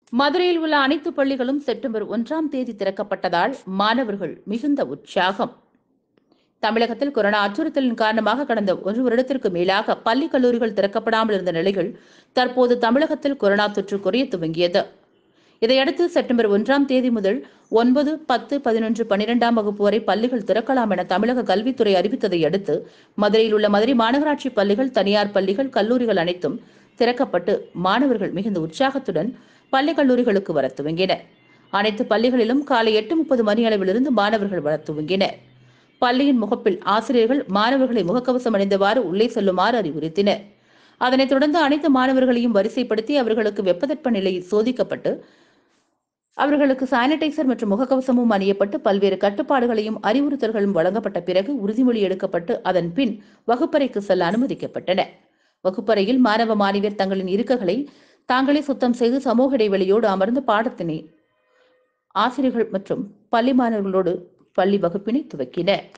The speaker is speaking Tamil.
மதுரையில் உள்ள அனைத்து பள்ளிகளும் செப்டம்பர் 1ஆம் தேதி திறக்கப்பட்டதால் மாணவர்கள் மிகுந்த உற்சாகம். தமிழகத்தில் கொரோனா அச்சுறுத்தலின் காரணமாக கடந்த 1 வருடத்திற்கு மேலாக பள்ளி கல்லூரிகள் திறக்கப்படாமல் இருந்த நிலையில் தற்போது தமிழகத்தில் கொரோனா தொற்று குறைய துவங்கியது. இதையடுத்து செப்டம்பர் 1ஆம் தேதி முதல் 9, 10, 11, 12ஆம் வகுப்பு வரை பள்ளிகள் திறக்கலாம் என தமிழக கல்வித்துறை அறிவித்ததை அடுத்து மதுரையில் உள்ள மதுரை மாநகராட்சி பள்ளிகள், தனியார் பள்ளிகள், கல்லூரிகள் அனைத்தும் திறக்கப்பட்டு மாணவர்கள் மிகுந்த உற்சாகத்துடன் பள்ளி கல்லூரிகளுக்கு வர துவங்கினர். அனைத்து பள்ளிகளிலும் காலை 8:30 மணி அளவிலிருந்து மாணவர்கள் வர துவங்கினர். பள்ளியின் முகப்பில் ஆசிரியர்கள் மாணவர்களை முகக்கவசம் அணிந்தவாறு உள்ளே செல்லுமாறு அறிவுறுத்தினர். அதனைத் தொடர்ந்து அனைத்து மாணவர்களையும் வரிசைப்படுத்தி அவர்களுக்கு வெப்பதட்ப நிலை சோதிக்கப்பட்டு அவர்களுக்கு சானிடைசர் மற்றும் முகக்கவசமும் அணியப்பட்டு பல்வேறு கட்டுப்பாடுகளையும் அறிவுறுத்தல்களும் வழங்கப்பட்ட பிறகு உறுதிமொழி எடுக்கப்பட்டு அதன் பின் வகுப்பறைக்கு செல்ல அனுமதிக்கப்பட்டனர். வகுப்பறையில் மாணவ மாணவியர் தங்களின் இருக்கைகளை தாங்களே சுத்தம் செய்து சமூக இடைவெளியோடு அமர்ந்து பாடத்தினை ஆசிரியர்கள் மற்றும் பள்ளி மாணவர்களோடு பள்ளி வகுப்பினை துவக்கினர்.